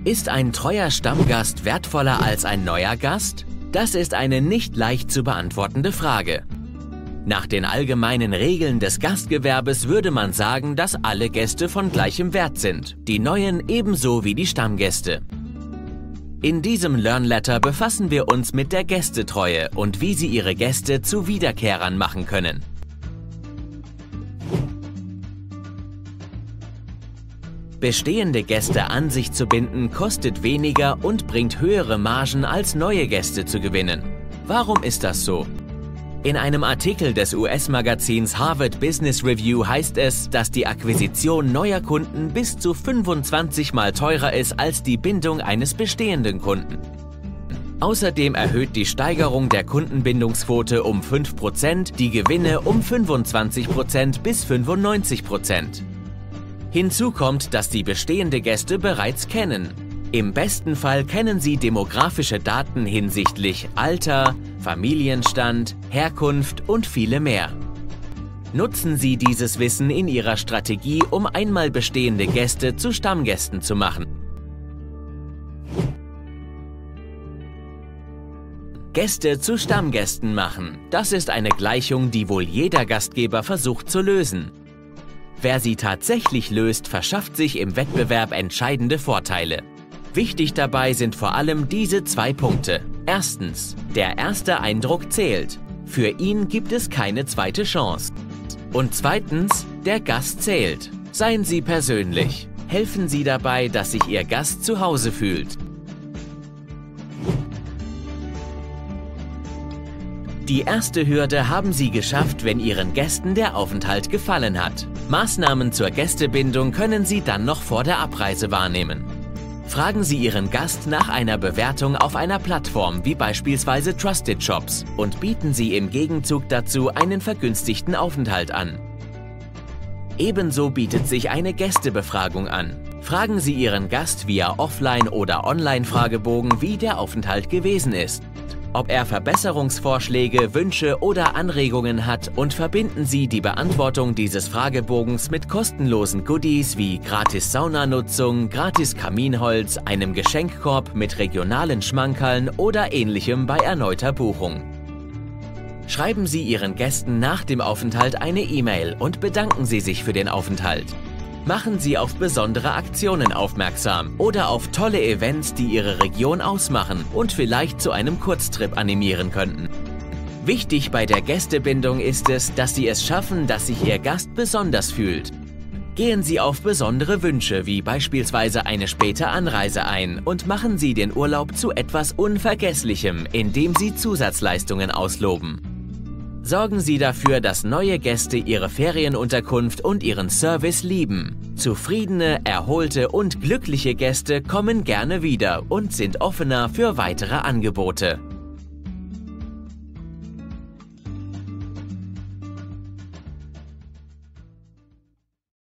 Ist ein treuer Stammgast wertvoller als ein neuer Gast? Das ist eine nicht leicht zu beantwortende Frage. Nach den allgemeinen Regeln des Gastgewerbes würde man sagen, dass alle Gäste von gleichem Wert sind, die neuen ebenso wie die Stammgäste. In diesem Learn-Letter befassen wir uns mit der Gästetreue und wie Sie Ihre Gäste zu Wiederkehrern machen können. Bestehende Gäste an sich zu binden, kostet weniger und bringt höhere Margen als neue Gäste zu gewinnen. Warum ist das so? In einem Artikel des US-Magazins Harvard Business Review heißt es, dass die Akquisition neuer Kunden bis zu 25 Mal teurer ist als die Bindung eines bestehenden Kunden. Außerdem erhöht die Steigerung der Kundenbindungsquote um 5% die Gewinne um 25% bis 95%. Hinzu kommt, dass die bestehende Gäste bereits kennen. Im besten Fall kennen Sie demografische Daten hinsichtlich Alter, Familienstand, Herkunft und viele mehr. Nutzen Sie dieses Wissen in Ihrer Strategie, um einmal bestehende Gäste zu Stammgästen zu machen. Gäste zu Stammgästen machen. Das ist eine Gleichung, die wohl jeder Gastgeber versucht zu lösen. Wer sie tatsächlich löst, verschafft sich im Wettbewerb entscheidende Vorteile. Wichtig dabei sind vor allem diese 2 Punkte. Erstens, der erste Eindruck zählt. Für ihn gibt es keine zweite Chance. Und zweitens, der Gast zählt. Seien Sie persönlich. Helfen Sie dabei, dass sich Ihr Gast zu Hause fühlt. Die erste Hürde haben Sie geschafft, wenn Ihren Gästen der Aufenthalt gefallen hat. Maßnahmen zur Gästebindung können Sie dann noch vor der Abreise wahrnehmen. Fragen Sie Ihren Gast nach einer Bewertung auf einer Plattform wie beispielsweise Trusted Shops und bieten Sie im Gegenzug dazu einen vergünstigten Aufenthalt an. Ebenso bietet sich eine Gästebefragung an. Fragen Sie Ihren Gast via Offline- oder Online-Fragebogen, wie der Aufenthalt gewesen ist, ob er Verbesserungsvorschläge, Wünsche oder Anregungen hat, und verbinden Sie die Beantwortung dieses Fragebogens mit kostenlosen Goodies wie gratis Saunanutzung, gratis Kaminholz, einem Geschenkkorb mit regionalen Schmankerln oder Ähnlichem bei erneuter Buchung. Schreiben Sie Ihren Gästen nach dem Aufenthalt eine E-Mail und bedanken Sie sich für den Aufenthalt. Machen Sie auf besondere Aktionen aufmerksam oder auf tolle Events, die Ihre Region ausmachen und vielleicht zu einem Kurztrip animieren könnten. Wichtig bei der Gästebindung ist es, dass Sie es schaffen, dass sich Ihr Gast besonders fühlt. Gehen Sie auf besondere Wünsche wie beispielsweise eine späte Anreise ein und machen Sie den Urlaub zu etwas Unvergesslichem, indem Sie Zusatzleistungen ausloben. Sorgen Sie dafür, dass neue Gäste Ihre Ferienunterkunft und Ihren Service lieben. Zufriedene, erholte und glückliche Gäste kommen gerne wieder und sind offener für weitere Angebote.